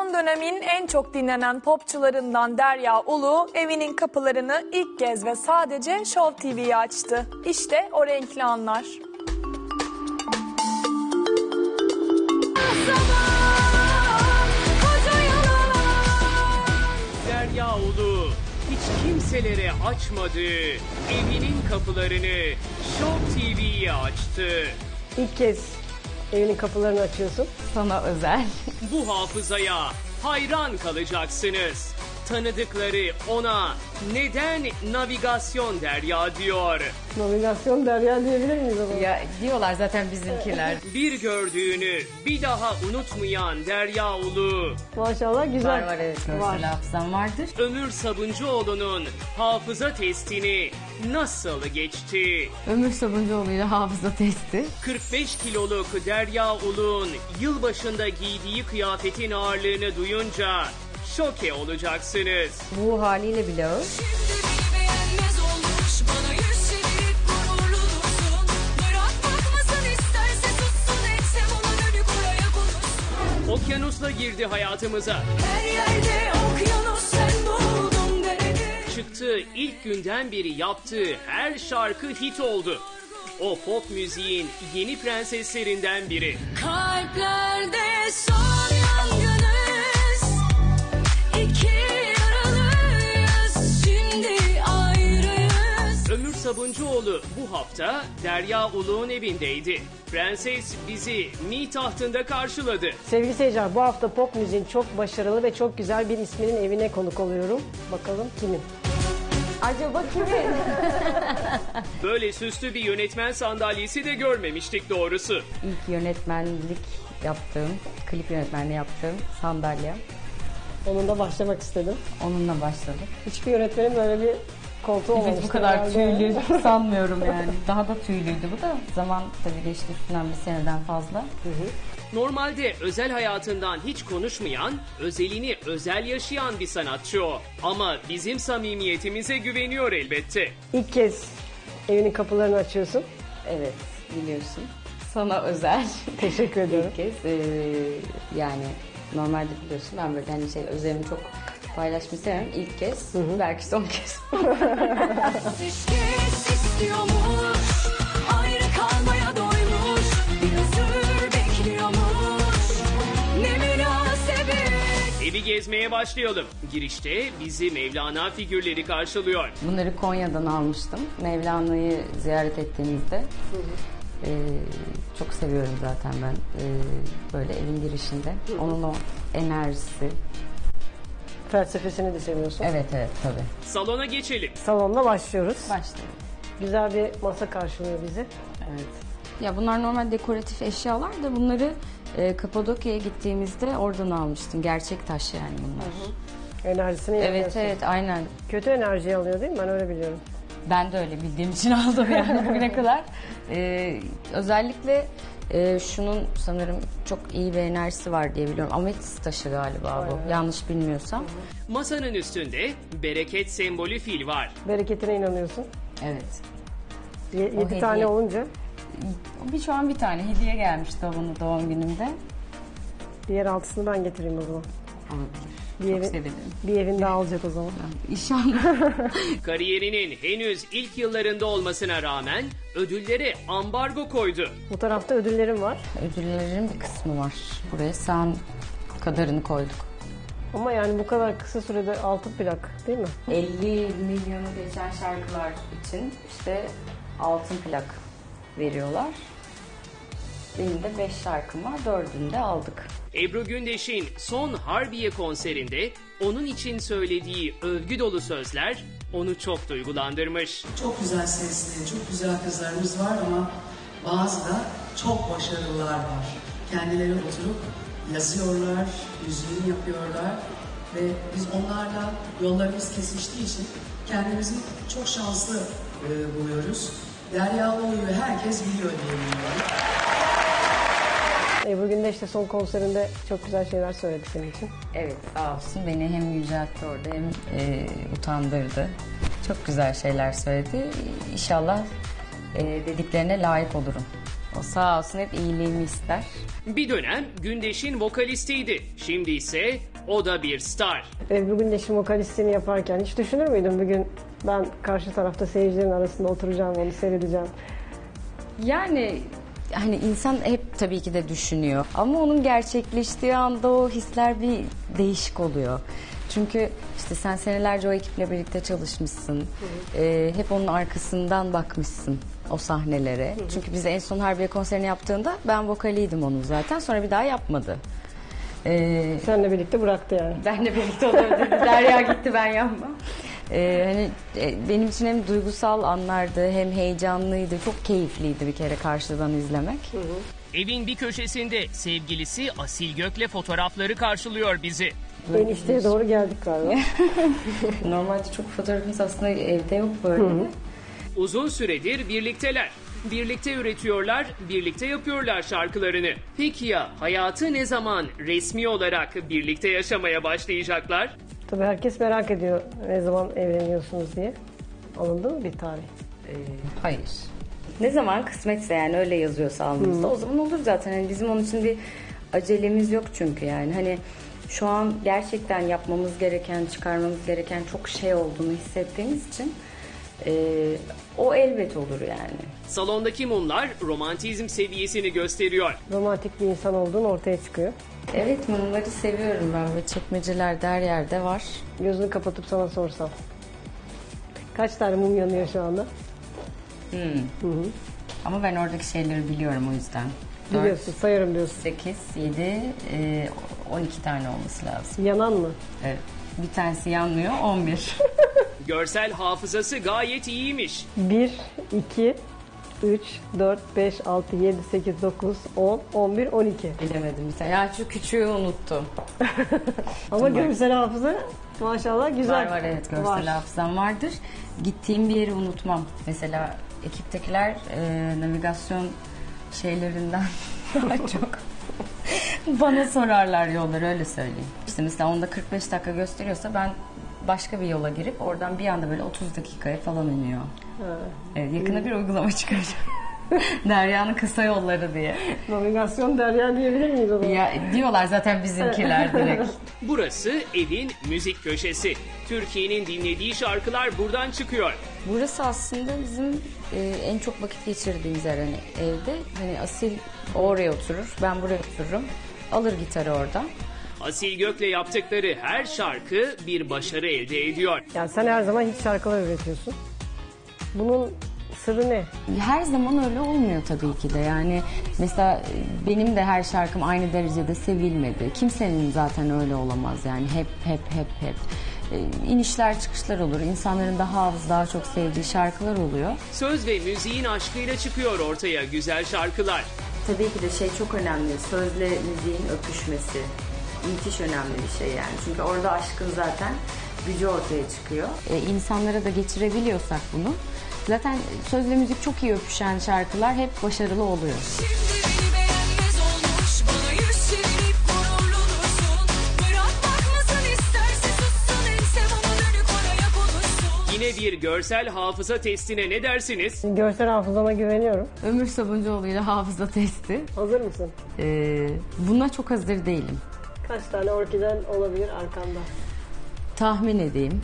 Son dönemin en çok dinlenen popçularından Derya Ulu evinin kapılarını ilk kez ve sadece Show TV'ye açtı. İşte o renkli anlar. Derya Ulu hiç kimselere açmadığı evinin kapılarını Show TV'ye açtı. İlk kez evinin kapılarını açıyorsun. Sana özel. Bu hafızaya hayran kalacaksınız. Tanıdıkları ona neden navigasyon Derya diyor. Navigasyon Derya diyebilir miyiz o zaman? Ya diyorlar zaten bizimkiler. Bir gördüğünü bir daha unutmayan Derya Ulu. Maşallah güzel. Var evet, görsel hafızam vardır. Ömür Sabuncuoğlu'nun hafıza testini nasıl geçti? Ömür Sabuncuoğlu'yla hafıza testi. 45 kiloluk Derya Ulu'nun yılbaşında giydiği kıyafetin ağırlığını duyunca şoke olacaksınız. Bu haliyle bile o. Okyanusla girdi hayatımıza. Her yerde okyanus sen buldum derede. Çıktığı ilk günden beri yaptığı her şarkı hit oldu. O pop müziğin yeni prenseslerinden biri. Kalplerde son yangınız, iki yaralıyız, şimdi ayrıyız. Ömür Sabuncuoğlu bu hafta Derya Ulu'nun evindeydi. Prenses bizi mi tahtında karşıladı. Sevgili seyirciler, bu hafta pop müziğin çok başarılı ve çok güzel bir isminin evine konuk oluyorum. Bakalım kimin? Acaba kimin? Böyle süslü bir yönetmen sandalyesi de görmemiştik doğrusu. İlk yönetmenlik yaptığım, klip yönetmenliği yaptığım sandalye. Onunla başlamak istedim. Onunla başladık. Hiçbir yönetmenin böyle bir koltuğu olmamıştı. Evet, bu kadar herhalde. tüylü sanmıyorum yani. Daha da tüylüydü bu da. Zaman tabii geçti üstünden bir seneden fazla. Normalde özel hayatından hiç konuşmayan, özelini özel yaşayan bir sanatçı o. Ama bizim samimiyetimize güveniyor elbette. İlk kez evinin kapılarını açıyorsun. Evet, biliyorsun. Sana özel. Teşekkür ediyorum. İlk kez yani normalde biliyorsun ben böyle hani özelimi çok paylaşmayı sevmem. İlk kez, belki son kez. Ateşkes istiyormuş, ayrı kalmaya doymuş, bir özür bekliyormuş, ne münasebet. Evi gezmeye başlayalım. Girişte bizi Mevlana figürleri karşılıyor. Bunları Konya'dan almıştım. Mevlana'yı ziyaret ettiğimizde. Çok seviyorum zaten ben böyle evin girişinde. Onun o enerjisi. Felsefesini de seviyorsun. Evet tabii. Salona geçelim. Salonla başlıyoruz. Başlayalım. Güzel bir masa karşılıyor bizi. Evet. Ya bunlar normal dekoratif eşyalar da bunları Kapadokya'ya gittiğimizde oradan almıştım. Gerçek taş yani bunlar. Enerjisini yanıyorsun. Evet aynen. Kötü enerjiyi alıyor değil mi? Ben öyle biliyorum. Ben de öyle bildiğim için aldım yani bugüne kadar. Özellikle şunun sanırım çok iyi bir enerjisi var diye biliyorum. Ametist taşı galiba bu. Yanlış bilmiyorsam. Masanın üstünde bereket sembolü fil var. Bereketine inanıyorsun. Evet. 7 hediye. tane olunca Şu an bir tane hediye gelmişti bana doğum günümde. diğer altısını ben getireyim o zaman. Olabilir. Bir Çok evin, sevinirim. bir evin daha alacak o zaman. İnşallah. Kariyerinin henüz ilk yıllarında olmasına rağmen ödüllere ambargo koydu. Bu tarafta ödüllerim var. Ödüllerin bir kısmı var. Buraya sen kadarını koyduk. Ama yani bu kadar kısa sürede 6 plak değil mi? 50 milyonu geçen şarkılar için işte altın plak veriyorlar. Benim de 5 şarkım var. 4'ünü de aldık. Ebru Gündeş'in son Harbiye konserinde onun için söylediği övgü dolu sözler onu çok duygulandırmış. Çok güzel sesli, çok güzel kızlarımız var ama bazı da çok başarılılar var. Kendileri oturup yazıyorlar, müziğini yapıyorlar ve biz onlarla yollarımız kesiştiği için kendimizi çok şanslı buluyoruz. Derya Ulu'yu herkes biliyor diye biliyorum. Ebru Gündeş de son konserinde çok güzel şeyler söyledi senin için. Evet sağ olsun beni hem yüceltti orada hem utandırdı. Çok güzel şeyler söyledi. İnşallah dediklerine layık olurum O sağ olsun hep iyiliğimi ister. Bir dönem Gündeş'in vokalistiydi. Şimdi ise o da bir star. Bugün de şimdi vokalistliğini yaparken hiç düşünür müydün bugün ben karşı tarafta seyircilerin arasında oturacağım, onu seyredeceğim? Yani hani insan hep tabii ki de düşünüyor. Ama onun gerçekleştiği anda o hisler bir değişik oluyor. Çünkü işte sen senelerce o ekiple birlikte çalışmışsın. Hep onun arkasından bakmışsın o sahnelere. Çünkü biz en son Harbiye konserini yaptığında ben vokaliydim onun zaten. Sonra bir daha yapmadı. Seninle birlikte bıraktı yani. Benle birlikte o da ödedi. Derya gitti, ben yapmam. Benim için hem duygusal anlardı hem heyecanlıydı. Çok keyifliydi bir kere karşıdan izlemek. Evin bir köşesinde sevgilisi Asil Gök'le fotoğrafları karşılıyor bizi. Enişteye doğru geldik galiba. Normalde çok fotoğrafımız aslında evde yok böyle. Uzun süredir birlikteler. Birlikte üretiyorlar, birlikte yapıyorlar şarkılarını. Peki ya hayatı ne zaman resmi olarak birlikte yaşamaya başlayacaklar? Tabii herkes merak ediyor ne zaman evleniyorsunuz diye. Alındı mı bir tarih? Hayır. Ne zaman kısmetse, yani öyle yazıyorsa alnımızda o zaman olur zaten. Yani bizim onun için bir acelemiz yok çünkü yani. Hani şu an gerçekten yapmamız gereken, çıkarmamız gereken çok şey olduğunu hissettiğimiz için o elbet olur yani. Salondaki mumlar romantizm seviyesini gösteriyor. Romantik bir insan olduğun ortaya çıkıyor. Evet, mumları seviyorum ben ve çekmecelerde her yerde var. Gözünü kapatıp sana sorsam. Kaç tane mum yanıyor şu anda? Ama ben oradaki şeyleri biliyorum o yüzden. Biliyorsun, sayarım diyorsun. 8, 7, 12 tane olması lazım. Yanan mı? Evet. Bir tanesi yanmıyor, 11. Görsel hafızası gayet iyiymiş. 1, 2, 3, 4, 5, 6, 7, 8, 9, 10, 11, 12. Bilemedim bir tane. Ya şu küçüğü unuttum. Ama görsel hafıza maşallah güzel. Var evet, görsel Var. hafızam vardır. Gittiğim bir yeri unutmam. Mesela ekiptekiler navigasyon şeylerinden daha çok bana sorarlar yolları, öyle söyleyeyim. İşte mesela onda 45 dakika gösteriyorsa ben başka bir yola girip oradan bir anda böyle 30 dakikaya falan iniyor. Evet, yakına bir uygulama çıkaracağım. Derya'nın kısa yolları diye. Navigasyon Derya diyebilir miyiz o zaman? Ya diyorlar zaten bizimkiler direkt. Burası evin müzik köşesi. Türkiye'nin dinlediği şarkılar buradan çıkıyor. Burası aslında bizim en çok vakit geçirdiğimiz yer, hani evde. Hani Asil oraya oturur, ben buraya otururum. Alır gitarı oradan. Asil Gök'le yaptıkları her şarkı bir başarı elde ediyor. Yani sen her zaman hit şarkılar üretiyorsun. Bunun sırrı ne? Her zaman öyle olmuyor tabii ki de. Yani mesela benim de her şarkım aynı derecede sevilmedi. Kimsenin zaten öyle olamaz yani. Hep. İnişler çıkışlar olur. İnsanların daha az, daha çok sevdiği şarkılar oluyor. Söz ve müziğin aşkıyla çıkıyor ortaya güzel şarkılar. Tabii ki de şey çok önemli. Sözle müziğin öpüşmesi. Müthiş önemli bir şey yani. Çünkü orada aşkın zaten gücü ortaya çıkıyor. İnsanlara da geçirebiliyorsak bunu. Zaten sözle müzik çok iyi öpüşen şarkılar hep başarılı oluyor. Şimdi beni beğenmez olmuş, bana yüz çevirip gururlu dursun. Bırak bakmasın, isterse sussun, ense bana dönük oraya konuşsun. Yine bir görsel hafıza testine ne dersiniz? Görsel hafızama güveniyorum. Ömür Sabuncuoğlu'yla hafıza testi. Hazır mısın? Buna çok hazır değilim. Kaç tane orkiden olabilir arkanda? Tahmin edeyim.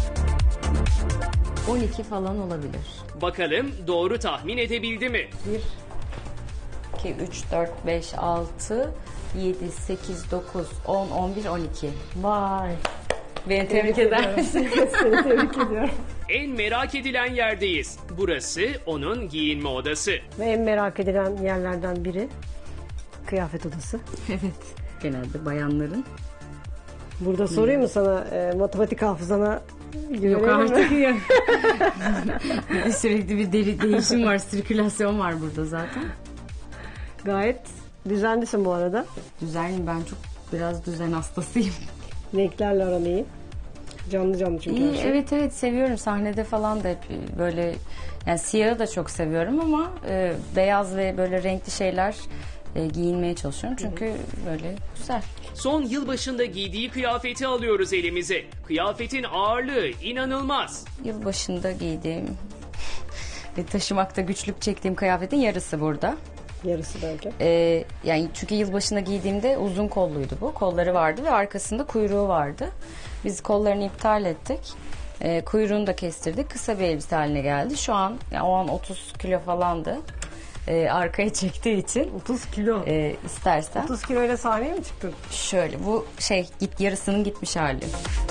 12 falan olabilir. Bakalım doğru tahmin edebildi mi? 1, 2, 3, 4, 5, 6, 7, 8, 9, 10, 11, 12. vay. Beni tebrik eder misin? Seni tebrik ediyorum. En merak edilen yerdeyiz. Burası onun giyinme odası. Ve en merak edilen yerlerden biri kıyafet odası. Evet. Genelde bayanların. Burada sorayım mı sana matematik hafızana güvenelim Yok mi? artık ya. Sürekli bir değişim var, sirkülasyon var burada zaten. Gayet düzenlisin bu arada. Düzenim, ben çok biraz düzen hastasıyım. Renklerle aran iyi. Canlı çünkü İyi, her şey. evet seviyorum. Sahnede falan da hep böyle, yani siyahı da çok seviyorum ama beyaz ve böyle renkli şeyler giyinmeye çalışıyorum. Çünkü böyle güzel. Son yılbaşında giydiği kıyafeti alıyoruz elimize. Kıyafetin ağırlığı inanılmaz. Yılbaşında giydiğim ve taşımakta güçlük çektiğim kıyafetin yarısı burada. Yarısı derken. Yani çünkü yılbaşına giydiğimde uzun kolluydu bu. Kolları vardı ve arkasında kuyruğu vardı. Biz kollarını iptal ettik. Kuyruğunu da kestirdik. Kısa bir elbise haline geldi. Şu an yani o an 30 kilo falandı. Arkaya çektiği için 30 kilo. istersen 30 kiloyla sahneye mi çıktın? şöyle bu yarısının gitmiş hali.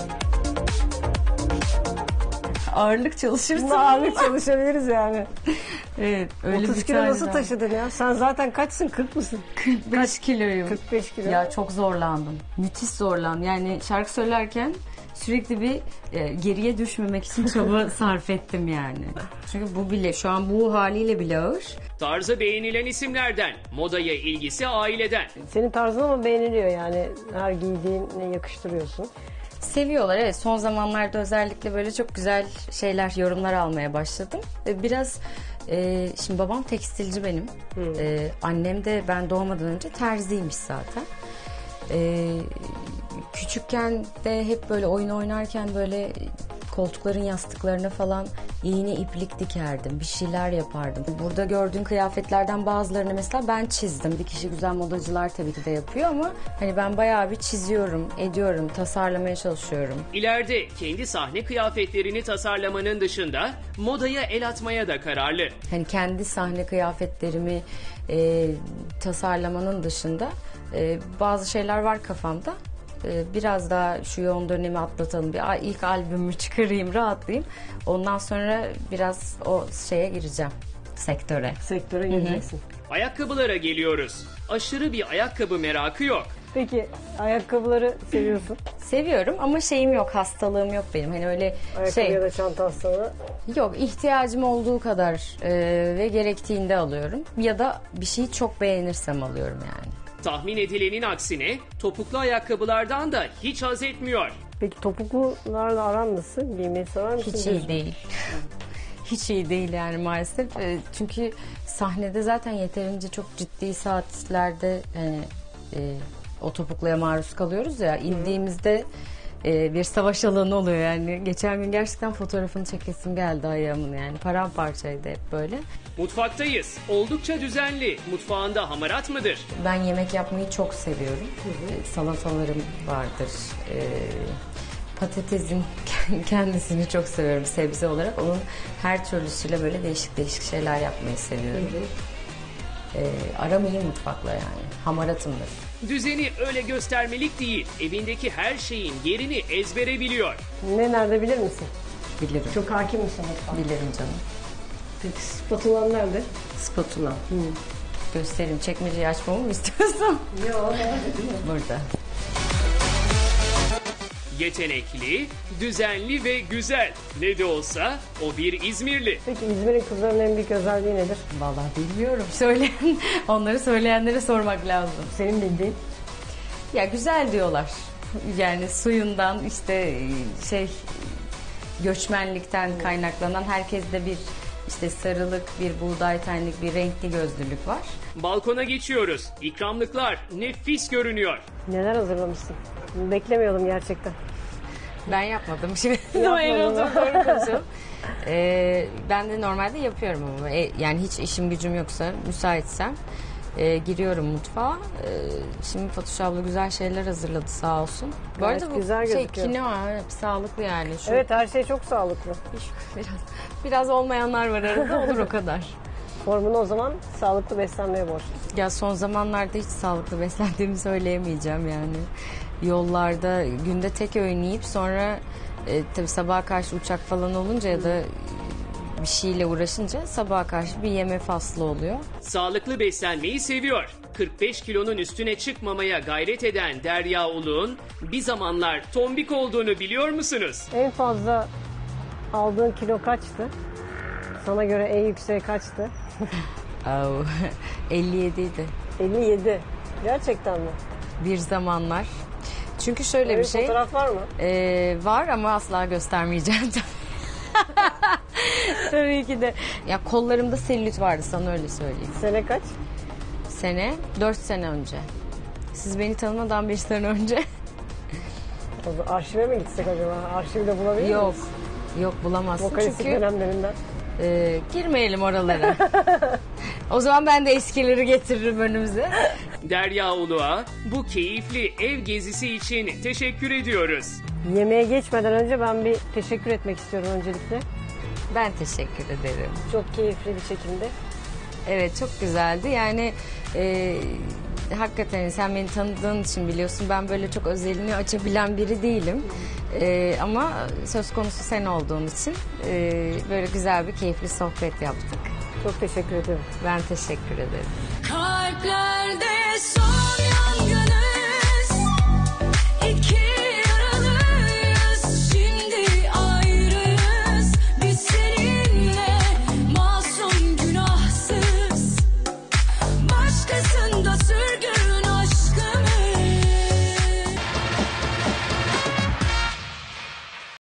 Ağırlık çalışırsın. Bunda ağırlık çalışabiliriz yani. Evet, öyle 30 bir kilo tane nasıl daha. taşıdın ya? Sen zaten kaçsın? 40 mısın? 45 kiloyum. 45 kilo. Ya çok zorlandım. Müthiş zorlandım. Yani şarkı söylerken sürekli bir geriye düşmemek için çaba sarf ettim yani. Çünkü bu bile şu an bu haliyle bile ağır. Tarzı beğenilen isimlerden, modaya ilgisi aileden. Senin tarzın ama beğeniliyor yani. Her giydiğini yakıştırıyorsun. Seviyorlar evet. Son zamanlarda özellikle böyle çok güzel şeyler, yorumlar almaya başladım. Biraz şimdi babam tekstilci benim. Annem de ben doğmadan önce terziymiş zaten. Küçükken de hep böyle oyun oynarken böyle koltukların yastıklarına falan iğne iplik dikerdim. Bir şeyler yapardım. Burada gördüğün kıyafetlerden bazılarını mesela ben çizdim. Dikişi güzel modacılar tabii ki de yapıyor ama hani ben bayağı bir çiziyorum, ediyorum, tasarlamaya çalışıyorum. İleride kendi sahne kıyafetlerini tasarlamanın dışında modaya el atmaya da kararlı. Hani kendi sahne kıyafetlerimi tasarlamanın dışında bazı şeyler var kafamda. Biraz daha şu yoğun dönemi atlatalım. İlk albümümü çıkarayım, rahatlayayım. Ondan sonra biraz o şeye gireceğim. Sektöre. Sektöre gireceksin. Ayakkabılara geliyoruz. Aşırı bir ayakkabı merakı yok. Peki ayakkabıları seviyorsun. Seviyorum ama şeyim yok, hastalığım yok benim. Hani öyle Ayakkabı ya da çanta hastalığı. yok, ihtiyacım olduğu kadar ve gerektiğinde alıyorum. Ya da bir şeyi çok beğenirsem alıyorum yani. Tahmin edilenin aksine topuklu ayakkabılardan da hiç haz etmiyor. Peki topuklularla aran nasıl? Giymeyi sever misin? Hiç iyi değil. Hiç iyi değil yani maalesef. Çünkü sahnede zaten yeterince çok ciddi saatlerde o topukluya maruz kalıyoruz ya. İndiğimizde bir savaş alanı oluyor yani. Geçen gün gerçekten fotoğrafını çekesim geldi ayağımın yani. Paramparçaydı hep böyle. Mutfaktayız. Oldukça düzenli. Mutfağında hamarat mıdır? Ben yemek yapmayı çok seviyorum. Salatalarım vardır. Patatesin kendisini çok seviyorum sebze olarak. Onun her türlüsüyle böyle değişik değişik şeyler yapmayı seviyorum. Aram iyi mutfakla yani. Hamaratımdır. Düzeni öyle göstermelik değil. Evindeki her şeyin yerini ezbere biliyor. Ne nerede bilir misin? Bilirim. Çok hakim misin mutfağa? Bilirim canım. Peki spatulan nerede? Spatula. Göstereyim. Çekmeceyi açmamı mı istiyorsun? Yok. Burada. Yetenekli, düzenli ve güzel. Ne de olsa o bir İzmirli. Peki İzmir'in kızlarının en büyük özelliği nedir? Vallahi bilmiyorum. Onları söyleyenlere sormak lazım. Senin bildiğin. Ya güzel diyorlar. Yani suyundan işte göçmenlikten kaynaklanan herkeste bir işte sarılık, bir buğday tenlik, bir renkli gözlülük var. Balkona geçiyoruz. İkramlıklar nefis görünüyor. Neler hazırlamışsın? Beklemiyordum gerçekten. Ben yapmadım şimdi. Yapmadın mı? Doğru konuşalım. Ben de normalde yapıyorum ama yani hiç işim gücüm yoksa müsaitsem giriyorum mutfağa. Şimdi Fatoş abla güzel şeyler hazırladı sağ olsun. Bu Gayet arada bu güzel gözüküyor. kinoa evet, sağlıklı yani. Şu Evet her şey çok sağlıklı. biraz olmayanlar var arada olur o kadar. Formunu o zaman sağlıklı beslenmeye borçlusun. Ya son zamanlarda hiç sağlıklı beslendiğimi söyleyemeyeceğim yani. Yollarda günde tek öğün yiyip sonra tabii sabaha karşı uçak falan olunca ya da bir şeyle uğraşınca sabaha karşı bir yeme faslı oluyor. Sağlıklı beslenmeyi seviyor. 45 kilonun üstüne çıkmamaya gayret eden Derya Uluğ'un bir zamanlar tombik olduğunu biliyor musunuz? En fazla aldığın kilo kaçtı? Sana göre en yüksek kaçtı? 57 idi 57. Gerçekten mi? bir zamanlar. Çünkü şöyle Öyle bir şey fotoğraf var mı? var ama asla göstermeyeceğim tabii ki de. Ya kollarımda selülit vardı sana öyle söyleyeyim. Sene kaç? Sene 4 sene önce. Siz beni tanımadan 5 sene önce. O zaman arşive mi gitsek acaba? Arşivde bulabilir miyiz? Yok. Yok bulamazsın Vokalistik çünkü dönemlerinden. girmeyelim oralara. O zaman ben de eskileri getiririm önümüze. Derya Uluğa bu keyifli ev gezisi için teşekkür ediyoruz. Yemeğe geçmeden önce ben bir teşekkür etmek istiyorum öncelikle. Ben teşekkür ederim. Çok keyifli bir şekilde. Evet, çok güzeldi. Yani hakikaten sen beni tanıdığın için biliyorsun, ben böyle çok özelini açabilen biri değilim. Ama söz konusu sen olduğun için böyle güzel bir keyifli sohbet yaptık. Çok teşekkür ederim. Ben teşekkür ederim. Kalplerde son